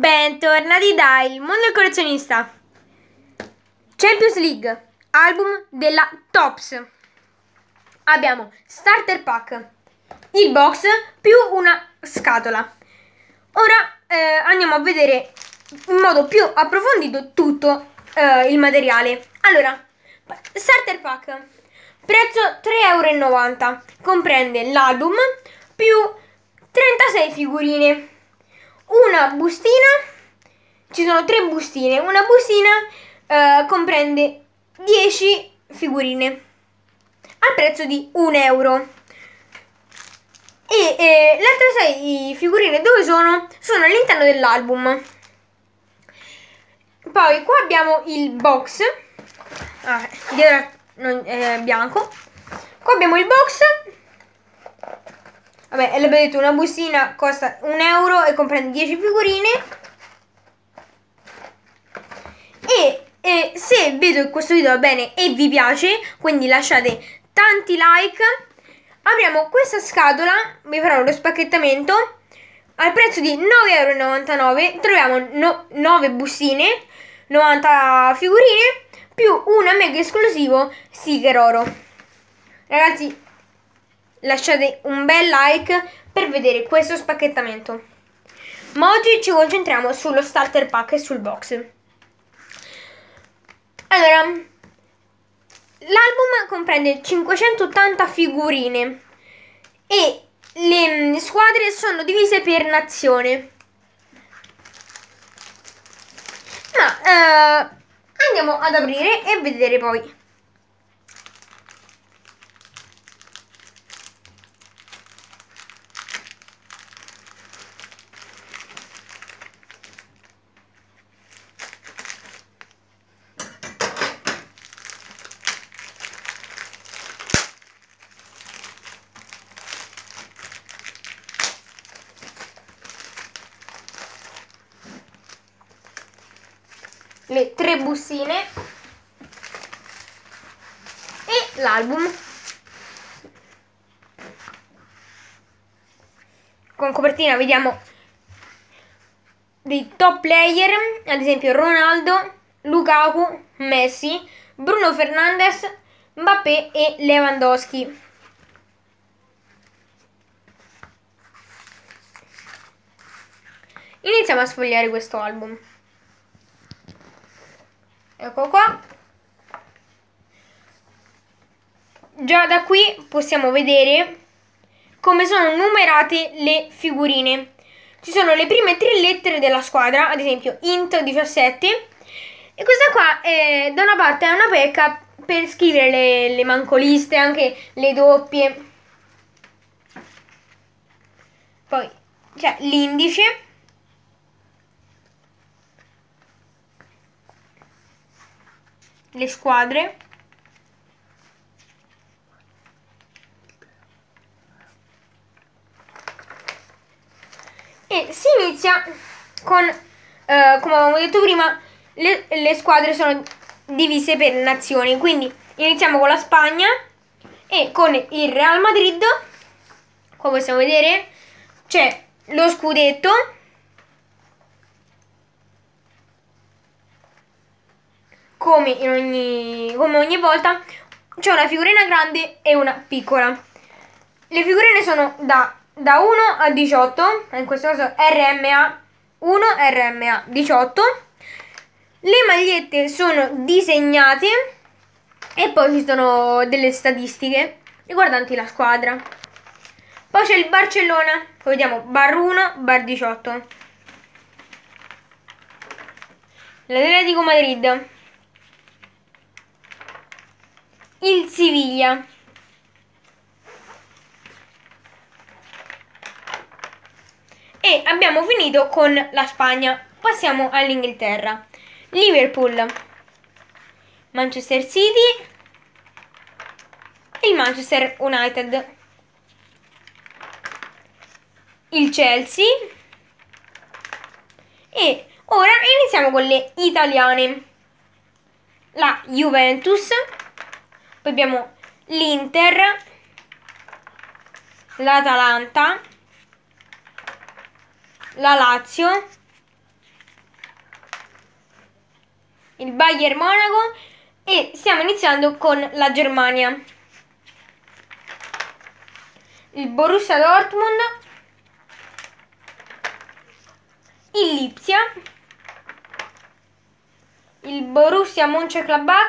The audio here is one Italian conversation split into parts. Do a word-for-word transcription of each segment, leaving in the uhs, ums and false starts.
Bentornati da Il Mondo del Collezionista. Champions League, album della Topps. Abbiamo starter pack, il box più una scatola. Ora eh, andiamo a vedere in modo più approfondito tutto eh, il materiale. Allora, starter pack, prezzo tre e novanta euro, comprende l'album più trentasei figurine, una bustina, ci sono tre bustine, una bustina eh, comprende dieci figurine al prezzo di un euro. E eh, le altre sei figurine dove sono? Sono all'interno dell'album. Poi qua abbiamo il box, ah, dietro non, eh, bianco. Qua abbiamo il box. Vabbè, l'abbiamo detto, una bustina costa un euro e comprende dieci figurine. E, e se vedo che questo video va bene e vi piace, quindi lasciate tanti like, apriamo questa scatola, vi farò lo spacchettamento. Al prezzo di nove e novantanove euro troviamo no, nove bustine, novanta figurine, più una mega esclusivo sticker oro. Ragazzi, lasciate un bel like per vedere questo spacchettamento. Ma oggi ci concentriamo sullo starter pack e sul box. Allora, l'album comprende cinquecentottanta figurine e le squadre sono divise per nazione. Ma eh, andiamo ad aprire e vedere poi. Le tre bustine e l'album con copertina. Vediamo dei top player, ad esempio Ronaldo, Lukaku, Messi, Bruno Fernandes, Mbappé e Lewandowski. Iniziamo a sfogliare questo album. Ecco qua. Già da qui possiamo vedere come sono numerate le figurine. Ci sono le prime tre lettere della squadra, ad esempio int diciassette, e questa qua è, da una parte è una pecca per scrivere le, le mancoliste, anche le doppie. Poi c'è l'indice, le squadre, e si inizia con, eh, come avevamo detto prima, le, le squadre sono divise per nazioni. Quindi iniziamo con la Spagna e con il Real Madrid. Come possiamo vedere c'è lo scudetto, come in ogni, come ogni volta c'è una figurina grande e una piccola. Le figurine sono da, da uno a diciotto, in questo caso R M A uno, R M A diciotto. Le magliette sono disegnate e poi ci sono delle statistiche riguardanti la squadra. Poi c'è il Barcellona, vediamo bar uno, bar diciotto. L'Atletico Madrid, il Siviglia, e abbiamo finito con la Spagna. Passiamo all'Inghilterra. Liverpool, Manchester City e il Manchester United, il Chelsea. E ora iniziamo con le italiane. La Juventus, poi abbiamo l'Inter, l'Atalanta, la Lazio, Bayern Monaco e stiamo iniziando con la Germania. Il Borussia Dortmund, il Lipsia, il Borussia Mönchengladbach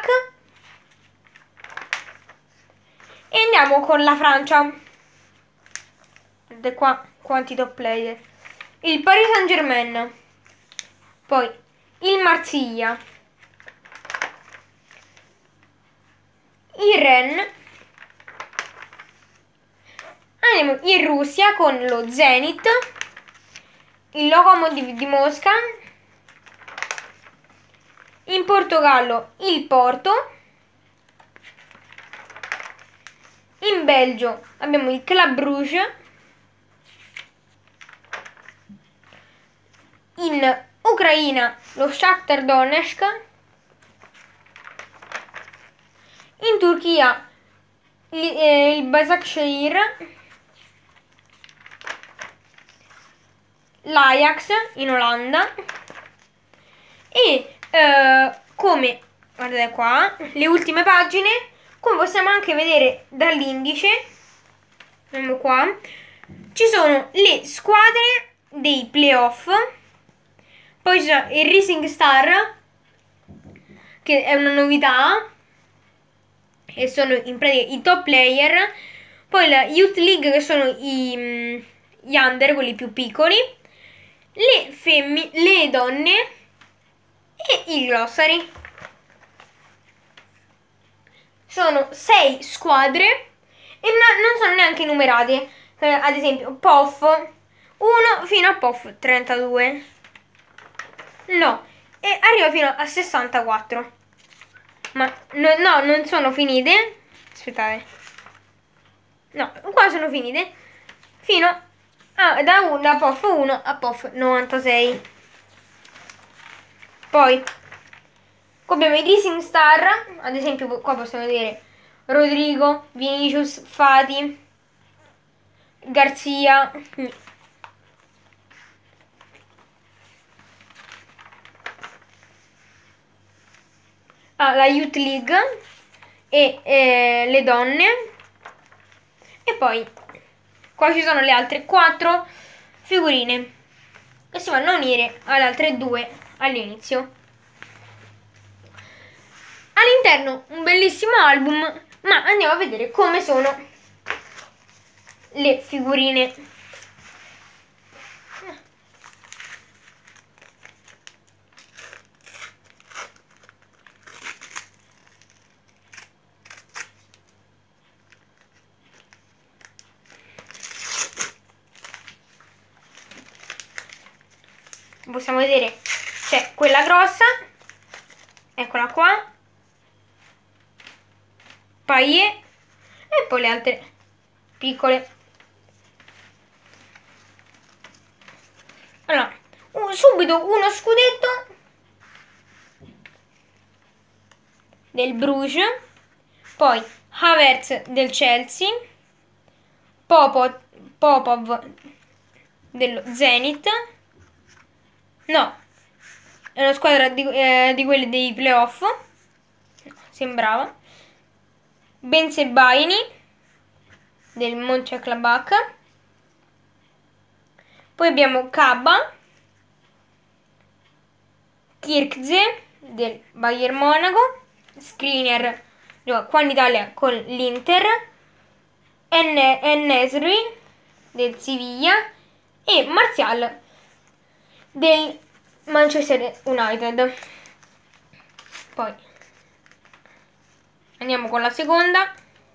e andiamo con la Francia. Guardate qua quanti top player. Il Paris Saint-Germain, poi il Marsiglia, il Rennes, andiamo in Russia con lo Zenit, il Lokomotiv di Mosca, in Portogallo il Porto, in Belgio abbiamo il Club Brugge, in Ucraina lo Shakhtar Donetsk, in Turchia il, eh, il Başakşehir, l'Ajax in Olanda e eh, come guardate qua le ultime pagine, come possiamo anche vedere dall'indice, vediamo qua, ci sono le squadre dei playoff. Poi c'è il Rising Star, che è una novità, e sono in pratica i top player. Poi la Youth League, che sono i, gli under, quelli più piccoli, le femmine, le donne e i glossari. Sono sei squadre e non sono neanche numerate. Eh, ad esempio P O F uno fino a P O F trentadue. No, e arriva fino a sessantaquattro. Ma no, no, non sono finite. Aspettate. No, qua sono finite. Fino a, da, un, da P O F uno a P O F novantasei. Poi qua abbiamo i Rising Star. Ad esempio qua possiamo vedere Rodrigo, Vinicius, Fati, Garzia. Ah, la Youth League e eh, le donne. E poi qua ci sono le altre quattro figurine che si vanno a unire alle altre due all'inizio. All'interno un bellissimo album, ma andiamo a vedere come sono le figurine. Possiamo vedere c'è quella grossa, eccola qua, Payet, e poi le altre piccole. Allora, un, subito uno scudetto del Bruges, poi Havertz del Chelsea, Popov, Popov dello Zenit. No, è una squadra di, eh, di quelle dei playoff. No, sembrava. Bensebaini del Mönchengladbach. Poi abbiamo Kaba, Kirkze del Bayern Monaco, Skriniar gioca qua in Italia con l'Inter, En-Nesyri del Siviglia e Martial del Manchester United. Poi andiamo con la seconda.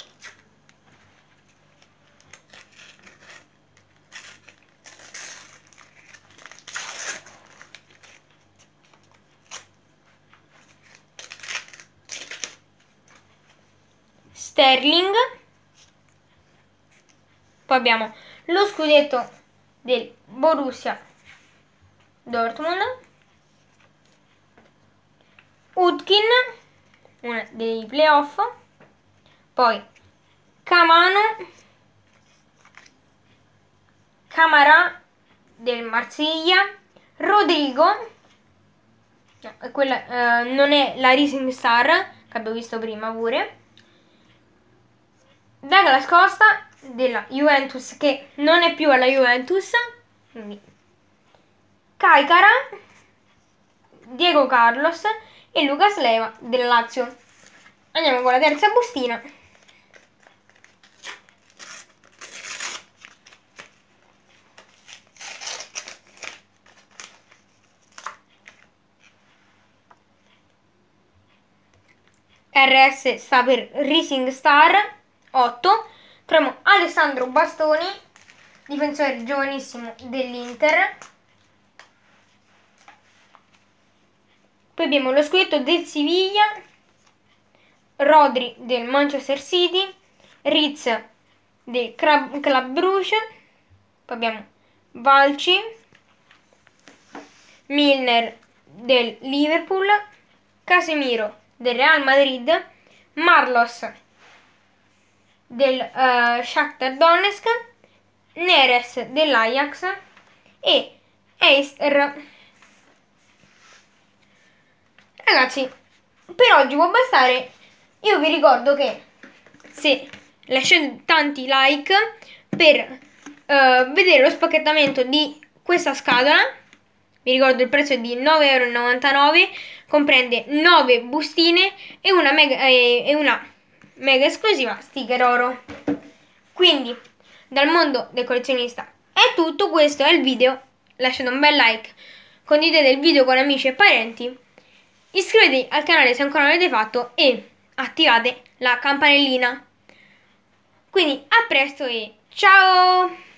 Sterling. Poi abbiamo lo scudetto del Borussia Dortmund, Utkin, una dei playoff, poi Camano, Camara del Marsiglia, Rodrigo quella uh, non è la Rising Star che abbiamo visto prima pure. Douglas Costa della Juventus, che non è più alla Juventus, quindi Kaikara, Diego Carlos e Lucas Leiva del Lazio. Andiamo con la terza bustina. R S sta per Rising Star otto. Troviamo Alessandro Bastoni, difensore giovanissimo dell'Inter. Poi abbiamo lo scudetto del Siviglia, Rodri del Manchester City, Ritz del Club Brugge. Poi abbiamo Valci, Milner del Liverpool, Casemiro del Real Madrid, Marlos del uh, Shakhtar Donetsk, Neres dell'Ajax e Eister. Ragazzi, per oggi può bastare. Io vi ricordo che se lasciate tanti like per uh, vedere lo spacchettamento di questa scatola, vi ricordo il prezzo è di nove e novantanove euro, comprende nove bustine e una mega, eh, e una mega esclusiva sticker oro. Quindi, dal mondo del collezionista è tutto. Questo è il video. Lasciate un bel like, condividete il video con amici e parenti, iscrivetevi al canale se ancora non l'avete fatto e attivate la campanellina. Quindi a presto e ciao!